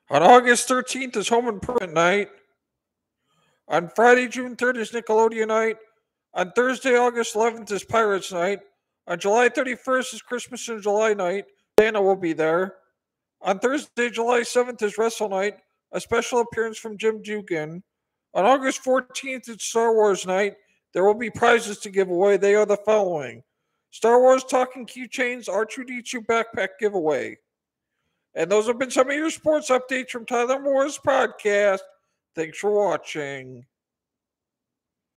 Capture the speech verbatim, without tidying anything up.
On August thirteenth is Home Improvement Night. On Friday, June third is Nickelodeon Night. On Thursday, August eleventh is Pirates Night. On July thirty-first is Christmas in July Night. Santa will be there. On Thursday, July seventh is Wrestle Night, a special appearance from Jim Dugan. On August fourteenth, it's Star Wars Night. There will be prizes to give away. They are the following: Star Wars Talking Keychains, R two D two Backpack Giveaway. And those have been some of your sports updates from Tyler Moore's podcast. Thanks for watching.